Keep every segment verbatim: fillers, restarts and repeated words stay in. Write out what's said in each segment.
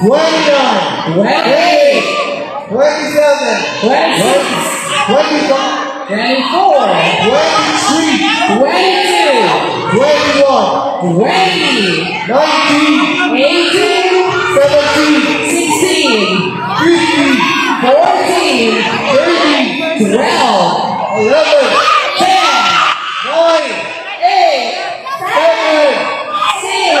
twenty-nine, twenty-eight, twenty-seven, twenty-six, twenty-five, twenty-four, twenty-three, twenty-two, twenty-one, twenty, nineteen, eighteen, seventeen, sixteen, fifteen, fourteen, thirteen, twelve, eleven, ten, nine, eight, seven, six,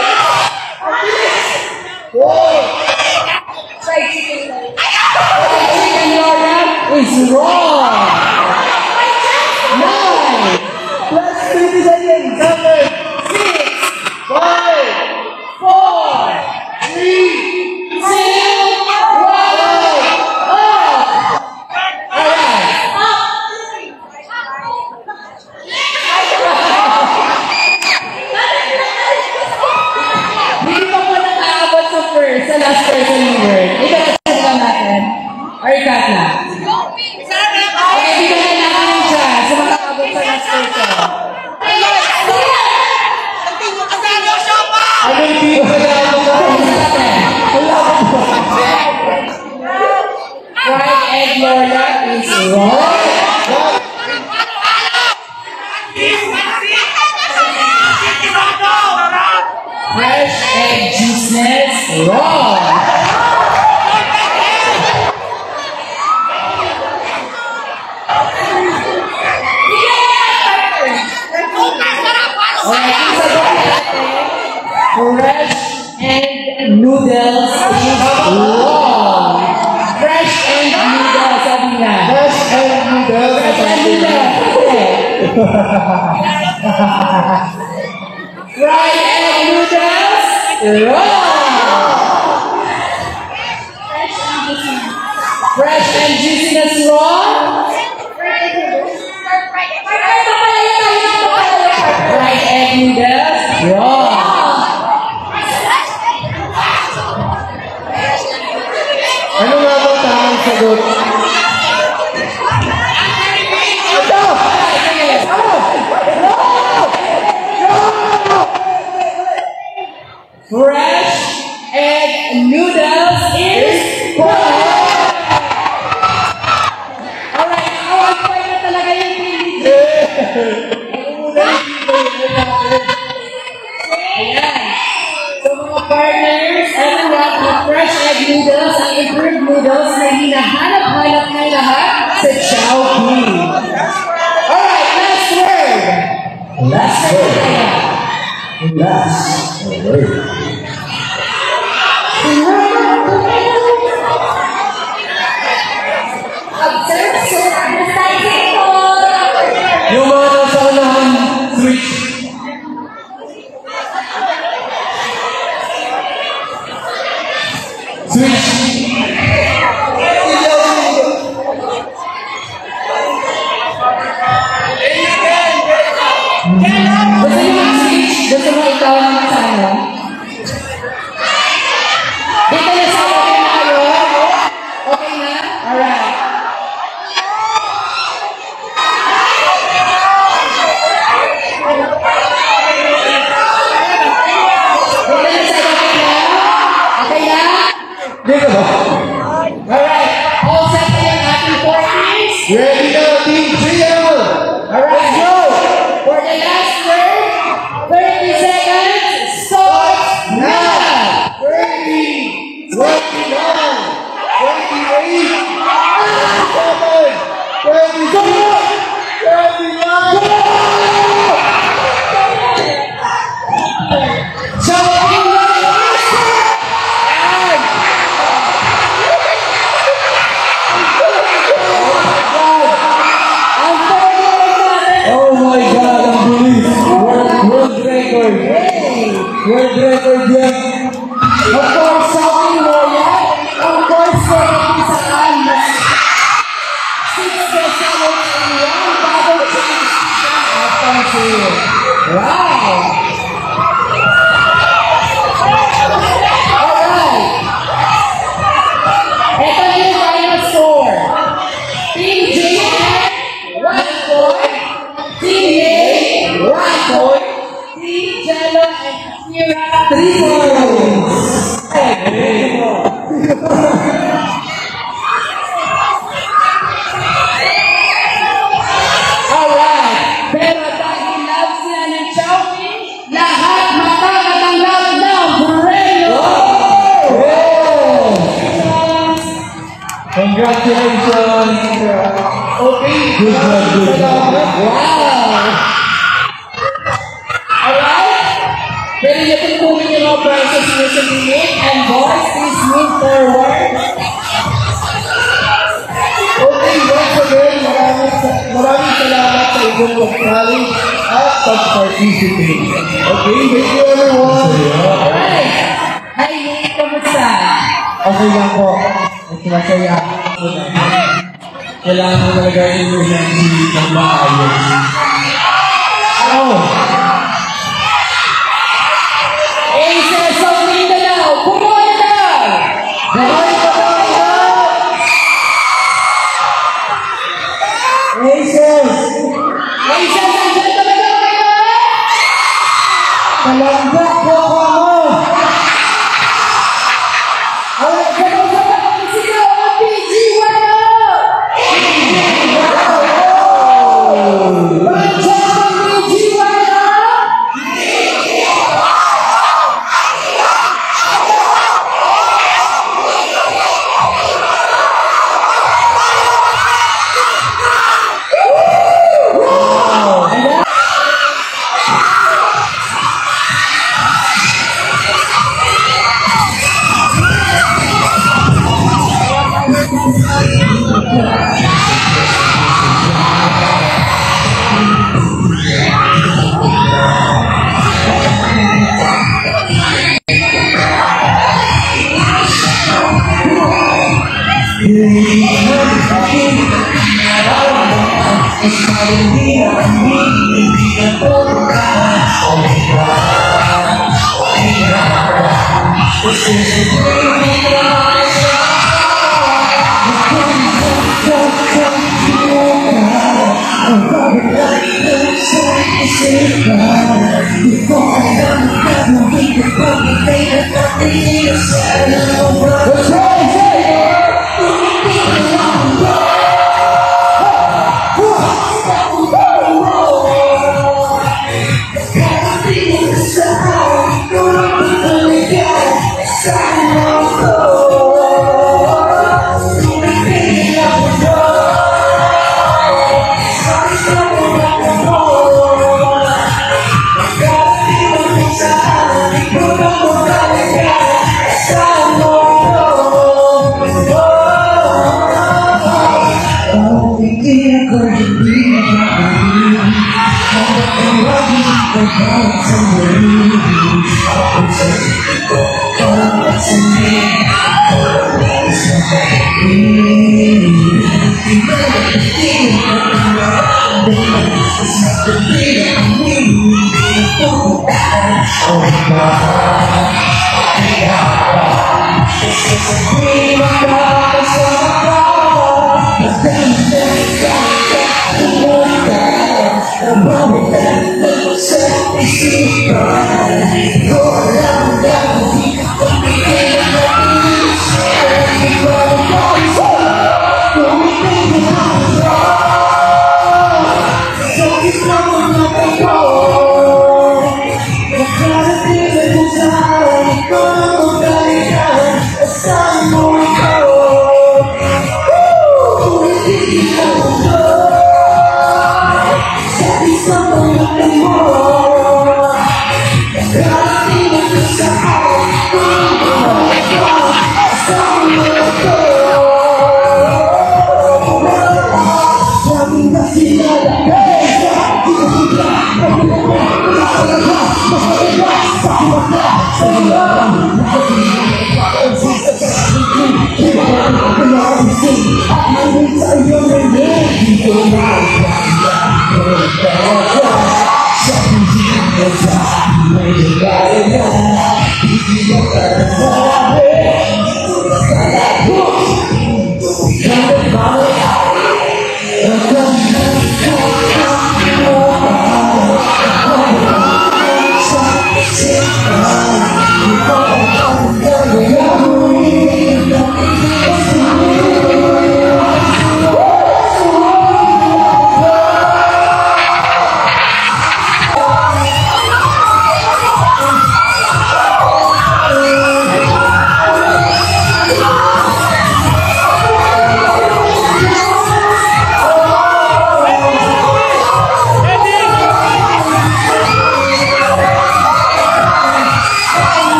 four, fried chicken. Fried chicken, Laura, is wrong. Nine, plus twenty seconds, seven, six, five, four, three, two, one, off. All right. Hindi pa po nakaabot sa first, sa last person yung word. Ito na sa natin. Or ikat na. Okay, bigyan na natin yung chance sa makaabot sa last person. ano yung hindi ko na ako sa Fried egg Lola is wrong. Fresh egg juiceness, wrong. Alright, ang sagot natin, fresh egg noodles is wrong. Fresh egg noodles, sabi nga. fresh egg noodles. Fresh egg noodles. Fried egg noodles, wrong. Fresh and juiciness, wrong. Fried egg noodles, wrong. Ano nga ba tamang sagot? Ito! Fresh egg noodles is wrong. Alright, awag pa na talaga yung pinili. Ayan. So mga partners, ano nga ang fresh egg noodles, ang improved noodles na hinahanap-hanap na lahat sa Chowking. Alright, last word. Last word. Last word. Yung mga nasa unahan, switch. Switch. Gusto niyo mag-switch? Gusto mo ikaw naman sa ano? Dito na sa okay na kayo? Okay na? Alright. Dito na sa okay na? Okay na? Dito ba? Alright. All set na yung ating four teams? Ready na, Team Trio! Alright. Let's go! For the last word, thirty seconds, start now! thirty, twenty-nine, twenty-eight, twenty-seven, twenty-six, twenty-nine. Chowking ang forty Oh my God, ang bilis! World, world record! World record yan! Of course, Chowking Lola, of course, forty sa almas. Six bestselling and one bottle change from Alfonso. Wow! Alright. Ito na yung final score. Team J F, one point. Team A, one point. Team Jello and Kira, three points. Congratulations! Okay. Good job, good job. Wow! Alright? Pwede niyo tutunin yung mga prizes niyo sa limit. And boys, please move forward. Okay, once again, maraming, maraming salamat sa inyong pagkali at pag-participate. Okay, thank you everyone. Alright. Hi, Nate, kamusta? Okay lang po. Mas masaya ako na. Kailangan mo talaga i-energy ng maayos. Ano? Aces of Mindanao, kumuha na! Gawin ko na ito! Aces! Aces, andyan talaga kayo! Kalambak po ako mo! Alright, sabay-sabay ang sigaw ng P G one up! Bansa ng P G one up!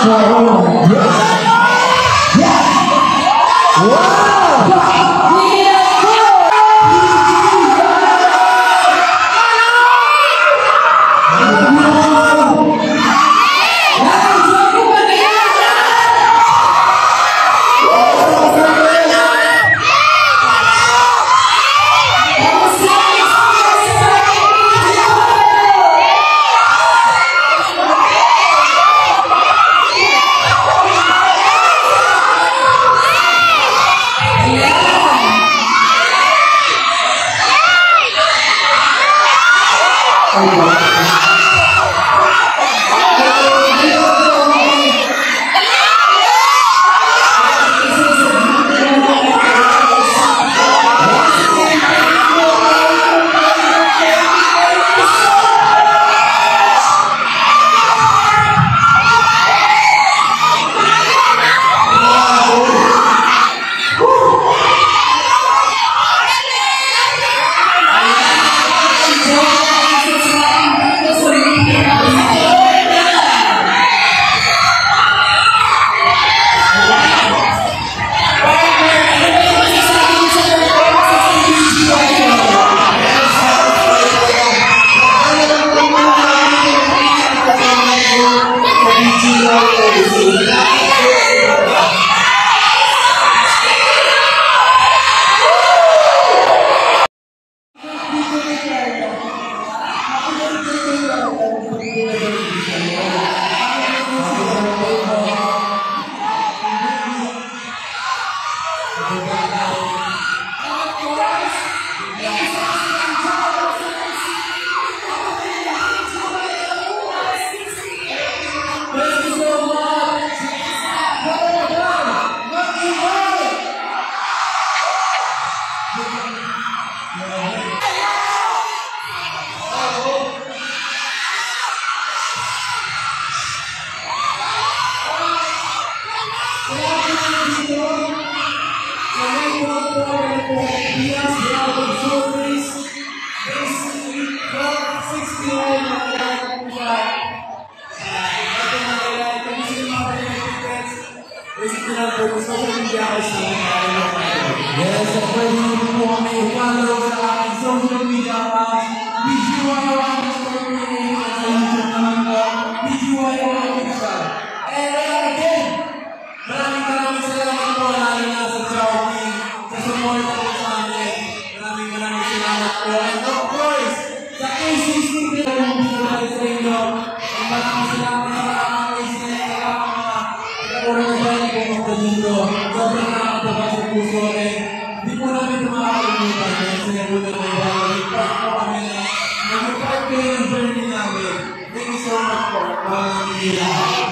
Yes, pwede nyo po kami follow sa aking social media accounts. B G Y O underscore creation sa YouTube naman po. B G Y O official. And again, maraming maraming salamat po lalo na sa Chowking, sa support po sa amin. Maraming maraming salamat po. And of course, sa K C C din ang gusto natin sa inyo. And maraming salamat sa mga listeners, sa mga ikakulang na dahil pumunta dito. Sobrang nakakatawa sa puso rin. Hindi po namin ito makakalimutan kasi nabunan na yung part po kami na nag-part kayo ng journey namin. Thank you so much po. Maraming salamat.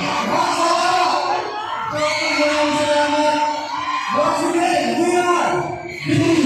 Maraming salamat. Once again, we are